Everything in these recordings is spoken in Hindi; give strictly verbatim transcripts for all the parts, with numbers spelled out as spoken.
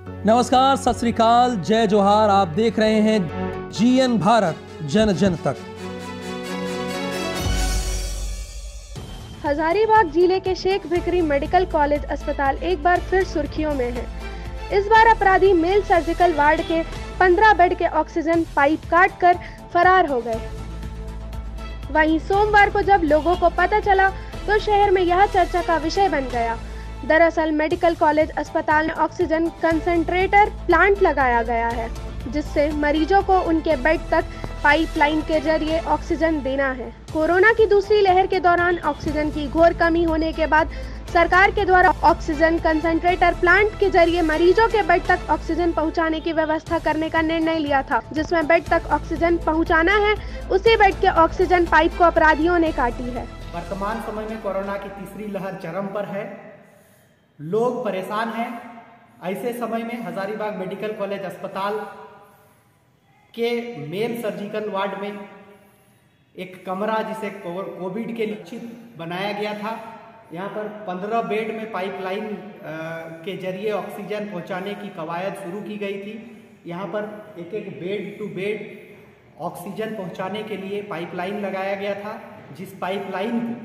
नमस्कार, सत श्री अकाल, जय जोहार। आप देख रहे हैं जीएन भारत, जन जन तक। हजारीबाग जिले के शेख भिकरी मेडिकल कॉलेज अस्पताल एक बार फिर सुर्खियों में है। इस बार अपराधी मेल सर्जिकल वार्ड के पंद्रह बेड के ऑक्सीजन पाइप काटकर फरार हो गए। वहीं सोमवार को जब लोगों को पता चला तो शहर में यह चर्चा का विषय बन गया। दरअसल मेडिकल कॉलेज अस्पताल में ऑक्सीजन कंसंट्रेटर प्लांट लगाया गया है, जिससे मरीजों को उनके बेड तक पाइपलाइन के जरिए ऑक्सीजन देना है। कोरोना की दूसरी लहर के दौरान ऑक्सीजन की घोर कमी होने के बाद सरकार के द्वारा ऑक्सीजन कंसंट्रेटर प्लांट के जरिए मरीजों के बेड तक ऑक्सीजन पहुंचाने की व्यवस्था करने का निर्णय लिया था, जिसमें बेड तक ऑक्सीजन पहुंचाना है, उसी बेड के ऑक्सीजन पाइप को अपराधियों ने काटी है। वर्तमान समय में कोरोना की तीसरी लहर चरम पर है, लोग परेशान हैं। ऐसे समय में हजारीबाग मेडिकल कॉलेज अस्पताल के मेल सर्जिकल वार्ड में एक कमरा जिसे कोविड के लिए बनाया गया था, यहाँ पर पंद्रह बेड में पाइपलाइन के जरिए ऑक्सीजन पहुँचाने की कवायद शुरू की गई थी। यहाँ पर एक एक बेड टू बेड ऑक्सीजन पहुँचाने के लिए पाइपलाइन लगाया गया था, जिस पाइपलाइन को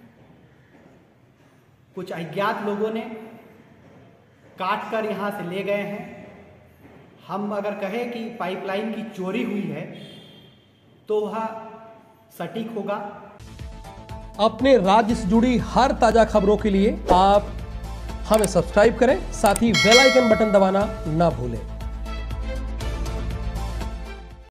कुछ अज्ञात लोगों ने काट कर यहाँ से ले गए हैं। हम अगर कहें कि पाइपलाइन की चोरी हुई है तो वह सटीक होगा। अपने राज्य से जुड़ी हर ताजा खबरों के लिए आप हमें सब्सक्राइब करें, साथ ही बेल आइकन बटन दबाना ना भूलें।